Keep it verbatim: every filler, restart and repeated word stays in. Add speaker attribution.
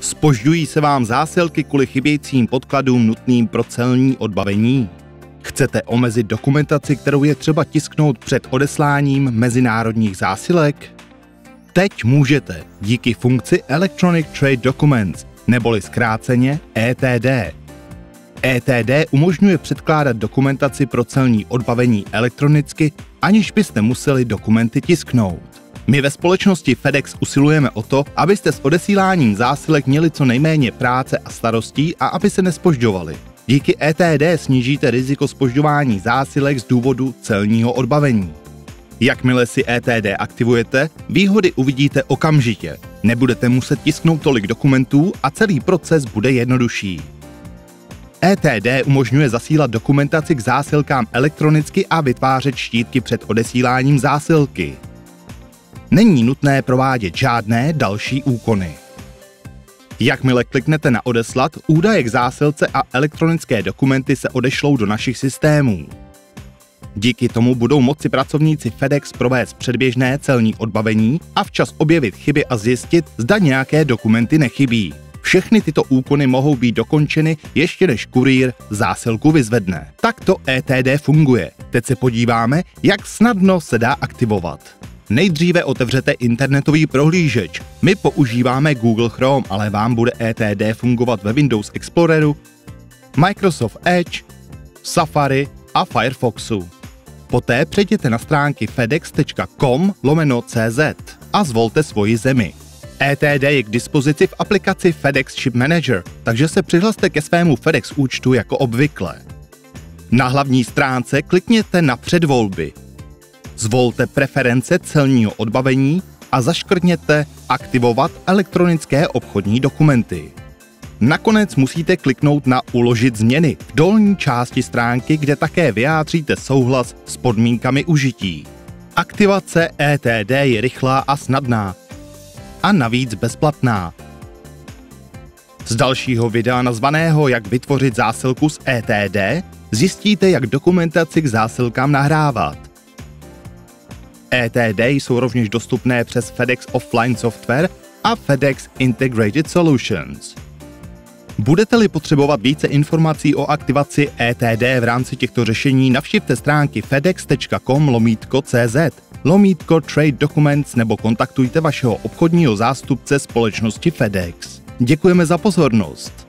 Speaker 1: Zpožďují se vám zásilky kvůli chybějícím podkladům nutným pro celní odbavení? Chcete omezit dokumentaci, kterou je třeba tisknout před odesláním mezinárodních zásilek? Teď můžete díky funkci Electronic Trade Documents, neboli zkráceně E T D. E T D umožňuje předkládat dokumentaci pro celní odbavení elektronicky, aniž byste museli dokumenty tisknout. My ve společnosti FedEx usilujeme o to, abyste s odesíláním zásilek měli co nejméně práce a starostí a aby se nezpožďovali. Díky E T D snížíte riziko zpožďování zásilek z důvodu celního odbavení. Jakmile si E T D aktivujete, výhody uvidíte okamžitě. Nebudete muset tisknout tolik dokumentů a celý proces bude jednodušší. E T D umožňuje zasílat dokumentaci k zásilkám elektronicky a vytvářet štítky před odesíláním zásilky. Není nutné provádět žádné další úkony. Jakmile kliknete na odeslat, údaje k zásilce a elektronické dokumenty se odešlou do našich systémů. Díky tomu budou moci pracovníci FedEx provést předběžné celní odbavení a včas objevit chyby a zjistit, zda nějaké dokumenty nechybí. Všechny tyto úkony mohou být dokončeny ještě než kurýr zásilku vyzvedne. Takto E T D funguje. Teď se podíváme, jak snadno se dá aktivovat. Nejdříve otevřete internetový prohlížeč. My používáme Google Chrome, ale vám bude E T D fungovat ve Windows Exploreru, Microsoft Edge, Safari a Firefoxu. Poté přejděte na stránky fedex tečka com lomeno cz a zvolte svoji zemi. E T D je k dispozici v aplikaci FedEx Ship Manager, takže se přihlaste ke svému FedEx účtu jako obvykle. Na hlavní stránce klikněte na předvolby. Zvolte preference celního odbavení a zaškrtněte Aktivovat elektronické obchodní dokumenty. Nakonec musíte kliknout na Uložit změny v dolní části stránky, kde také vyjádříte souhlas s podmínkami užití. Aktivace E T D je rychlá a snadná a navíc bezplatná. Z dalšího videa nazvaného Jak vytvořit zásilku z E T D zjistíte, jak dokumentaci k zásilkám nahrávat. E T D jsou rovněž dostupné přes FedEx Offline Software a FedEx Integrated Solutions. Budete-li potřebovat více informací o aktivaci E T D v rámci těchto řešení, navštivte stránky fedex tečka com lomítko cz, lomítko Trade Documents nebo kontaktujte vašeho obchodního zástupce společnosti FedEx. Děkujeme za pozornost.